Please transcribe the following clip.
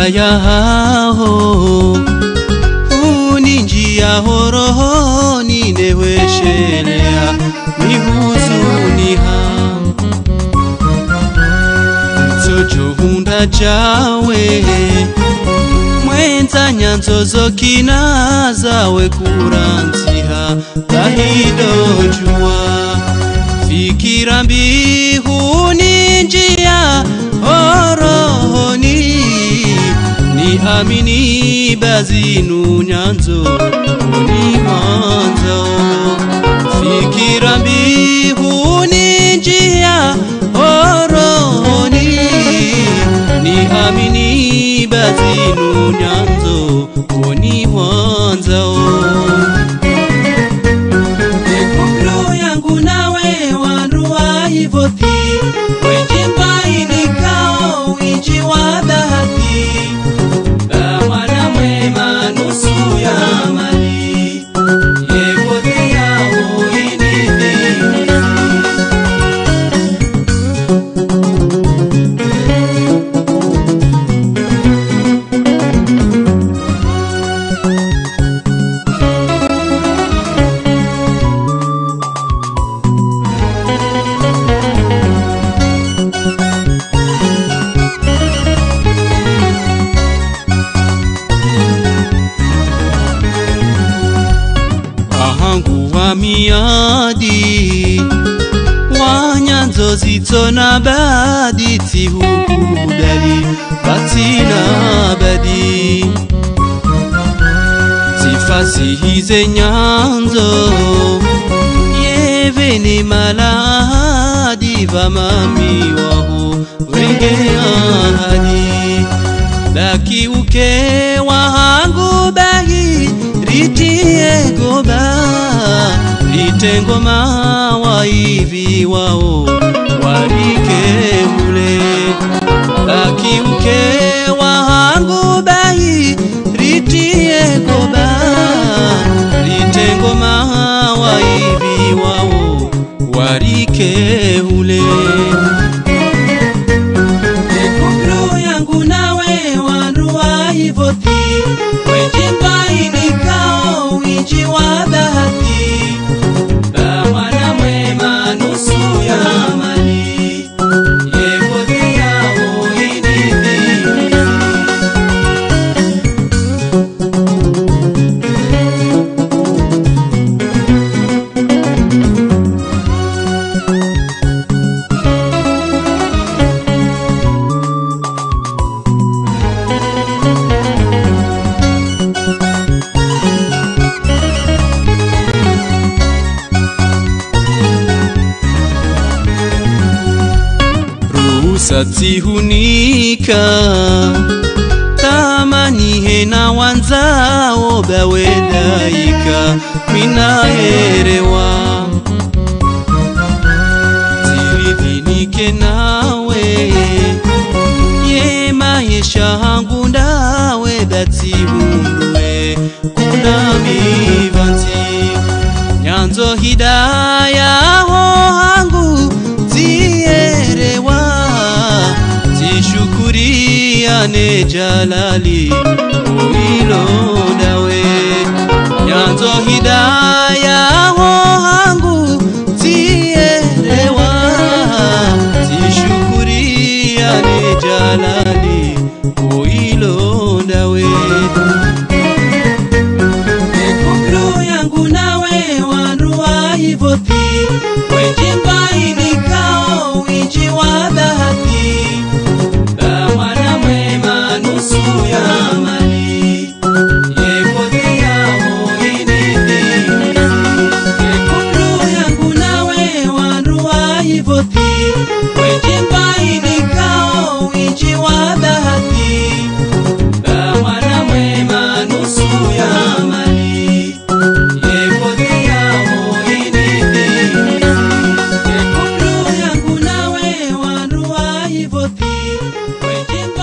ya hao uninjia horoho nineweshelea mihuzuni ha mtojo hunda jawe mwenza nyanzozo kinazawe kuranziha kahido jua fikira mbihu ninjia horohoni ni amini bazinu nyanzo ni mwanzo fikira mbihu ninjia horohoni ni amini bazinu nyanzo ni mwanzo ekubro yangu nawe wanua hivoti wenjimba inikao winji wa bahati mwana mwema nusu ya mali yevoti yao inidini miadi wanyanzo zitona badi tihukudali batina badi sifasihize nyanzo yeveni maladi vamami waho wenge ahadi laki uke wahangu bahi ritie goba litengoma waivi wao warike ule laki uke wahangu bahi ritie goba litengoma waivi wao warike ule ekubro yangu nawe wanua hivoti wenjimba inikao winji wa bahati mwana mwema nusu ya mali yevoti yao inidini satihunika tamani hena wanzao bawedaika minaherewa tiridhinike nawe yema yesha hangu ndawe batihundwe kuna mivanzi nyanzo hidaya ho hangu zierewa shukuriane jalali uilo dawe nyanzo hidaya ho hangu zierewa zishukuriane jalali uilo dawe ekubro yangu nawe wanua hivoti wenjimba inikao winji wa bahati mwana mwema nusu ya mali yevoti yao inidini ekubro yangu nawe wanua hivoti wenjimba inikao winji wa bahati mwana mwema nusu ya mali yevoti yao inidini ekubro yangu nawe wanua hivoti wenjimba